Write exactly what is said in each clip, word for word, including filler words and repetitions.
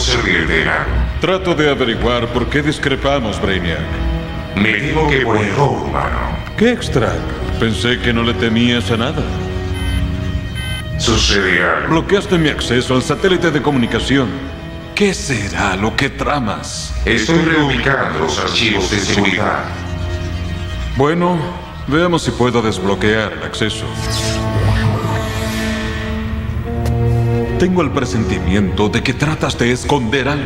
servirte en algo? Trato de averiguar por qué discrepamos, Brainiac. Me temo que por error humano. Qué extraño. Pensé que no le temías a nada. Sucede algo. Bloqueaste mi acceso al satélite de comunicación. ¿Qué será lo que tramas? Estoy reubicando los archivos de seguridad. Bueno, veamos si puedo desbloquear el acceso. Tengo el presentimiento de que tratas de esconder algo.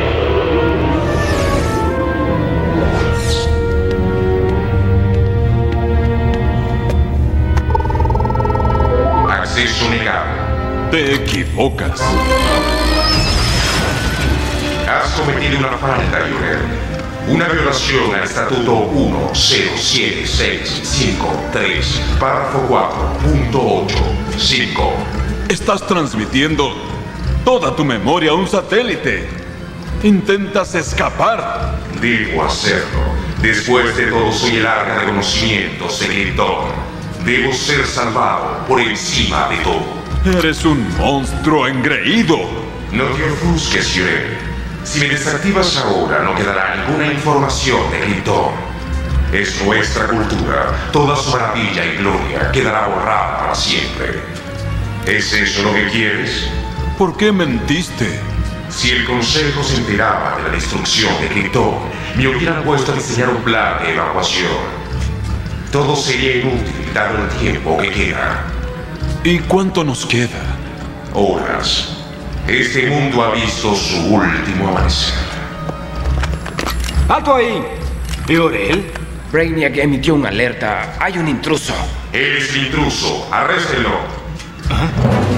Acceso negado. Te equivocas. Has cometido una falta, Jor-El. Una violación al Estatuto uno cero siete seis cinco tres, párrafo cuatro punto ocho cinco. Estás transmitiendo toda tu memoria a un satélite. Intentas escapar. Debo hacerlo. Después de todo, soy el arca de conocimientos de Krypton. Debo ser salvado por encima de todo. Eres un monstruo engreído. No te ofusques, Jor-El. Si me desactivas ahora, no quedará ninguna información de Krypton. Es nuestra cultura. Toda su maravilla y gloria quedará borrada para siempre. ¿Es eso lo que quieres? ¿Por qué mentiste? Si el Consejo se enteraba de la destrucción de Krypton, me hubieran puesto a diseñar un plan de evacuación. Todo sería inútil dado el tiempo que queda. ¿Y cuánto nos queda? Horas. Este mundo ha visto su último amanecer. ¡Alto ahí! ¿Jor-El? Brainiac emitió una alerta. Hay un intruso. Él es el intruso. Arréstenlo. ¿Ah?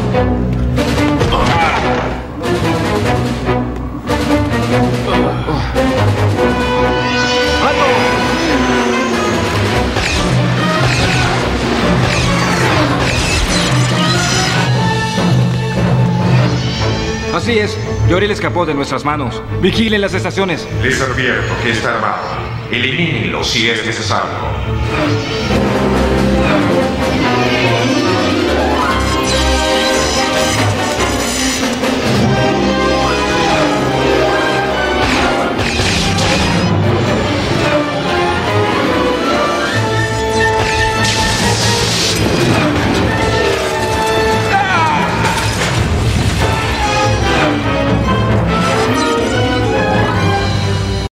Así es, Jor-El escapó de nuestras manos. Vigilen las estaciones. Les advierto que está armado. Elimínenlo si es necesario.